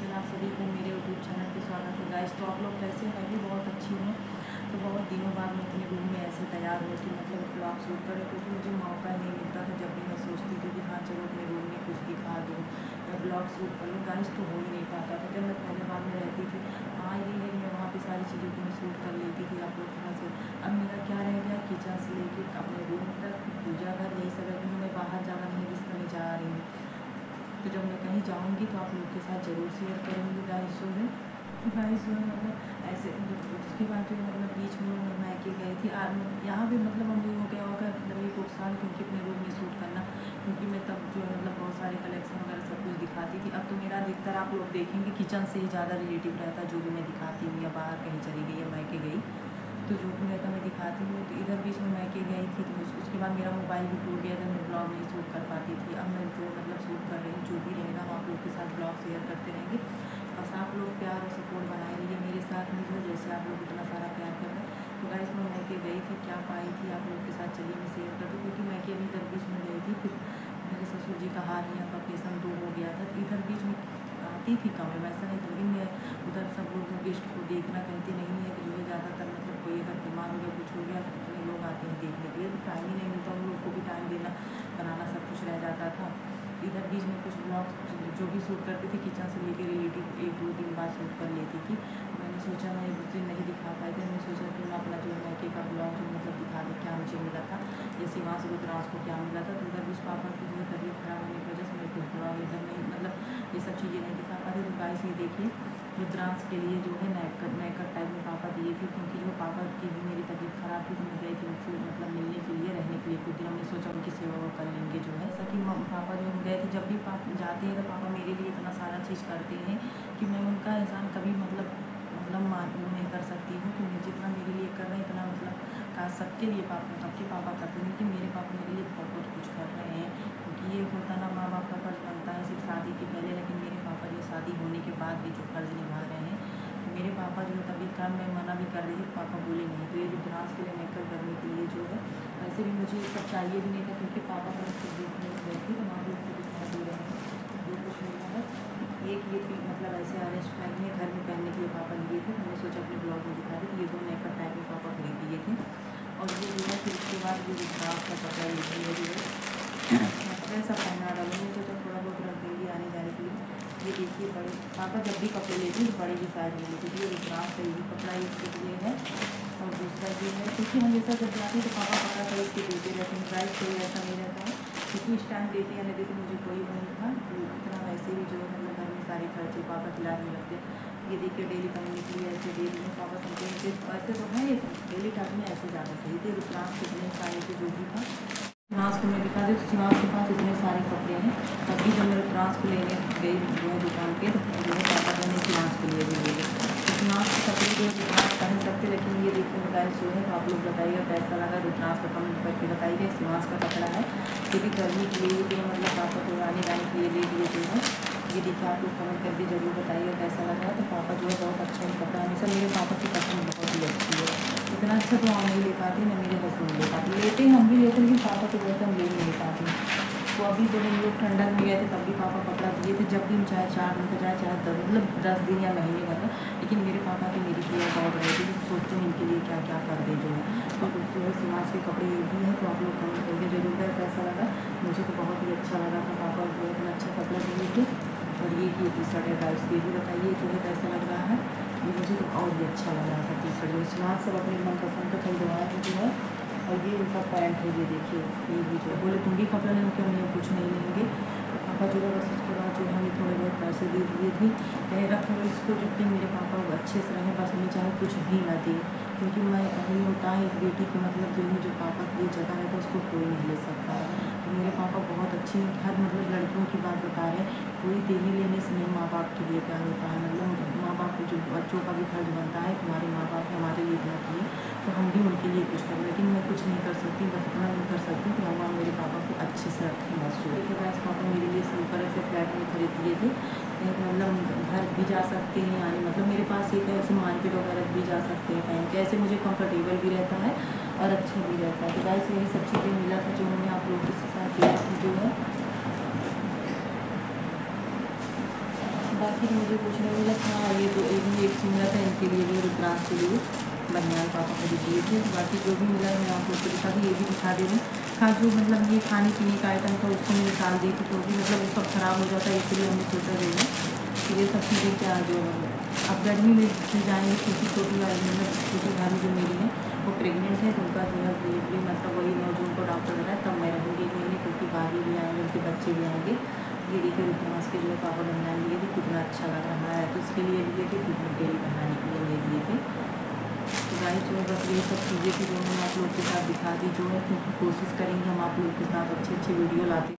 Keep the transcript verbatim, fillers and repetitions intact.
दिन आप सभी को मेरे यूट्यूब चैनल पे स्वागत है गाइस। तो आप लोग कैसे हैं? मैं भी बहुत अच्छी हूँ। तो बहुत दिनों बाद मैं अपने रूम में ऐसे तैयार हुई कि मतलब ब्लॉग शूट करूँ, क्योंकि मुझे मौका नहीं मिलता था। जब भी मैं सोचती थी कि हाँ चलो अपने रूम में कुछ दिखा दूँ या ब्लॉग शूट करूँ गाइस, तो हो ही नहीं पाता था। जब मैं पहले बार में रहती थी, हाँ ये है कि मैं वहाँ पर सारी चीज़ों को मैं शूट कर लेती थी आप लोग के पास से। अब मेरा क्या रह गया, किचन से लेके अपने रूम तक, पूजा घर, यही सब है। मैं बाहर जाना नहीं, जिस समय जा रही हूँ, तो जब मैं कहीं जाऊँगी तो आप लोग के साथ ज़रूर शेयर करूँगी गाइस। जो है गाइस जो है मतलब ऐसे उसके बाद जो मतलब बीच में मैं मैके गई थी। यहाँ भी मतलब हम लोगों क्या होगा मतलब एक साल, क्योंकि अपने रूम में शूट करना, क्योंकि मैं तब जो है मतलब बहुत सारे कलेक्शन वगैरह सब कुछ दिखाती थी। अब तो मेरा अधिकतर आप लोग देखेंगे किचन से ही ज़्यादा रिलेटिव रहता है। जो भी मैं दिखाती हूँ या बाहर कहीं चली गई या मैके गई, तो जो भी रहता मैं दिखाती हूँ। तो इधर बीच में मैके गई थी, तो उसके बाद मेरा मोबाइल भी टूट गया था, मैं ब्लॉग नहीं शूट कर पाती थी। अब मैं जो मतलब शूट कर रही हूँ, जो भी रहेगा हम आप लोग के साथ ब्लॉग शेयर करते रहेंगे। बस आप लोग प्यार और सपोर्ट बनाए रहिए मेरे साथ में, जो जैसे आप लोग इतना सारा प्यार कर रहे हैं। तो गाइस मैं मैके गई थी, क्या पाई थी आप लोग के साथ चलिए मैं शेयर कर दूँ, क्योंकि मैके भी इधर बीच में गई थी। फिर मेरे ससुर जी का हार्निया का ऑपरेशन दो हो गया था, तो इधर बीच में आती थी कम में, वैसा नहीं था। लेकिन मैं उधर सब लोगों गेस्ट को देखना कहती नहीं है कि जो है ज़्यादातर मतलब कोई अगर बीमार हो गया कुछ हो गया तो कितने लोग आते हैं देखने के लिए, तो टाइम ही नहीं मिलता उन लोग को भी टाइम देना, बनाना सब कुछ रह जाता था। इधर बीच में कुछ ब्लॉग जो भी शूट करती थी किचन से लेकर रिलेटिव एक दो दिन बाद शूट कर लेती थी। मैंने सोचा मैं उस दिन नहीं दिखा पाई थी, मैंने सोचा कि मैं अपना जो है मैके का ब्लॉग जो मतलब दिखा दूँ क्या मुझे मिला था, जैसे वहाँ से रुद्रांश को क्या मिला था। तो उधर बीच पापा की जो है तबीयत खराब होने की वजह से मेरे कुछ ब्लॉग इधर नहीं मतलब ये सब चीज़ें नहीं दिखा पाती। तो गाइस ये देखिए रुद्रांश के लिए जो है नेकट नेकट टाइप में पापा दिए थे, क्योंकि जो पापा की भी मेरी तबीयत ख़राब थी, तो मैं गई थी उनसे मतलब मिलने के लिए, रहने के लिए कुछ दिन। हमने सोचा उनकी सेवा वो कर लेंगे जो है, ऐसा कि पापा जो हम गए थे, जब भी पापा जाते हैं तो पापा मेरे लिए इतना सारा चीज़ करते हैं कि मैं उनका एहसान कभी मतलब मतलब मान नहीं कर सकती हूँ कि मैं जितना मेरे लिए कर रहे हैं इतना मतलब का सबके लिए पापा सबके पापा करते हैं, कि मेरे पापा मेरे लिए बहुत कुछ कर रहे हैं। क्योंकि ये होता ना माँ बाप का फर्ज बनता है सिर्फ शादी के पहले, लेकिन मेरे पापा जो शादी होने के बाद भी जो फर्ज निभा रहे हैं। मेरे पापा जो है तबीयत खराब में मना भी कर रही थी, पापा बोले नहीं। तो ये रुद्रांश के लिए मेकअप करने के लिए जो है, वैसे भी मुझे ये सब चाहिए भी नहीं था, क्योंकि पापा का सब देखने गई थी, तो वहाँ लोग को दिखा दे रहे हैं जो कुछ नहीं है। एक ये मतलब ऐसे ऑरेंज टाइप में घर में पहनने के लिए पापा लिए थे, तो मैंने सोचा अपने ब्लॉग में दिखा दी। तो ये दो मेकअप टाइप में पापा खरीद दिए थे। और ये जो है फिर उसके बाद ये रुद्रांश का कपड़ा ये भी है जो है सब पहना डालूंगी, तो जब थोड़ा बहुत रख देंगी आने जाने के लिए। ये देखिए बड़े पापा जब भी कपड़े लेती हैं बड़े भी साइज में लेती थी। ये रुद्रांश का ये कपड़ा इसके लिए है, और दूसरा ये है क्योंकि हमेशा जब जाती तो पापा पता कर इसके देते रहते हैं, प्राइस कोई ऐसा नहीं रहता है क्योंकि इस टाइम देते या नहीं देते मुझे कोई वो नहीं था। तो इतना वैसे भी जो है मतलब घर में सारे खर्चे पापा खिला नहीं लगते। ये देखिए डेली पहनने के लिए ऐसे दे दिए पापा समझे, ऐसे तो है डेली टाइप में ऐसे ज़्यादा सही थे। रुद्रांश कितने सारे के जो भी था, रुद्रांश को मैं दिखा दी। तो शिवांश के पास इतने सारे कपड़े हैं, तभी जब मैं रुद्रांश को लेने गई जो है दुकान पे, तो जो है पापा जो है शिवांश के लिए भी ले गए। तो शिवांश के कपड़े जो रुद्रांश पहन सकते, लेकिन ये देखिए गाइस जो है, तो आप लोग बताइएगा कैसा लगा। रुद्रांश का कमेंट करके बताइएगा। शिवांश का कपड़ा है, क्योंकि गर्मी के लिए जो मतलब पापा को आने जाने के लिए ले दिए जो है। ये देखिए आप लोग कमेंट करके जरूर बताइए कैसा लगा। तो पापा जो है बहुत अच्छा ही कपड़ा, हमेशा मेरे पापा की पसंद बहुत ही अच्छी है। इतना अच्छा तो हम नहीं ले पाते, ना मेरे हस्बैंड ले पाते, लेते हैं हम भी लेते, लेकिन पापा तो वैसे हम ले नहीं पाते। तो अभी जब हम लोग ठंडक में गए थे तब भी पापा कपड़ा दिए थे, जब भी हम चाहे चार दिन का जाए चाहे दस मतलब दस दिन या महीने भर में, लेकिन मेरे पापा की मेरी केयर बहुत रही थी। सोचते हैं इनके लिए क्या क्या कर दे जो है। तो जो है समाज के कपड़े ये भी हैं, तो आप लोग कमेंट करके जरूर है कैसा लगा। मुझे तो बहुत ही अच्छा लगा था, पापा जो इतना अच्छा कपड़ा दिए थे। और ये की टी शर्ट है गाइस, ये भी बताइए जो है कैसा लग रहा है। ये मुझे तो और भी अच्छा लग रहा था टी शर्ट, जो समाज सब अपने मनपसंद का खरीदवाया है जो है। और ये उनका पैंट है, ये देखिए ये भी जो है बोले तुम भी कपड़ा लेंगे क्यों नहीं, कुछ नहीं लेंगे। पापा जो है बस उसके बाद जो है हमें थोड़े बहुत पैसे दे दिए थे, कहे रखो इसको जब तक मेरे पापा अच्छे से रहें, बस हमें चाहे कुछ भी ना दे। क्योंकि मैं अभी होता है एक बेटी के मतलब दिल में जो पापा की जगह है तो उसको कोई नहीं ले सकता है। तो मेरे पापा बहुत अच्छी हर मतलब लड़कियों की बात बता रहे हैं, कोई देने लेने से नहीं माँ बाप के लिए प्यार होता है। मतलब माँ बाप को जो बच्चों का भी फर्ज बनता है, तुम्हारे माँ बाप हमारे लिए इतना किए तो हम भी उनके लिए कुछ करें, लेकिन मैं कुछ नहीं कर सकती, बस इतना नहीं कर सकती कि भगवान मेरे पापा को अच्छे से रखें बस। जो देखिए गाइस पापा मेरे लिए सिंपल ऐसे फ्लैट में खरीद दिए थे, मतलब घर भी जा सकते हैं यानी मतलब मेरे पास एक ऐसे मार्केट वगैरह भी जा सकते हैं पहन के, ऐसे मुझे कंफर्टेबल भी रहता है और अच्छा भी रहता है। तो गाइस यही सब चीज़ें मिला था जो मैंने आप लोगों के साथ शेयर की जो है। फिर मुझे कुछ नहीं मिला। हाँ, ये तो एक भी एक सिंगल था, इनके लिए भी रुद्रांश के लिए बनियान पापा को भी दिए थे। बाकी जो भी मिला मैं आप लोग को दिखा दी, ये भी दिखा दे रही हूँ। हाँ, जो मतलब ये खाने पीने का आइटम था उसको मैं निकाल दी थी, क्योंकि मतलब वो सब ख़राब हो जाता है, इसलिए हमने सोचा देना कि ये सब चीज़ें क्या जो अब गर्मी में फिर जाएंगे। छोटी छोटी मतलब छोटी भाभी जो मेरी है वो प्रेग्नेंट है, तो उनका जो है डिलीवरी मतलब वही नौ जून को डॉक्टर बताया, तब मैं रहूँगी एक महीने, क्योंकि भाभी भी आएंगे, उनके बच्चे भी आएंगे। ये देखिए रुद्रांश के जो है पापा बनियान लिए थे, कितना अच्छा लग रहा है, तो इसके लिए लिए थे, फिर डेली बनाने के लिए ले लिए थे। तो गाइस जो है बस यही सब चीज़ें थी जो मैंने आप लोग के साथ दिखा दी, जो है क्योंकि कोशिश करेंगे हम आप लोग के साथ अच्छी अच्छी वीडियो लाते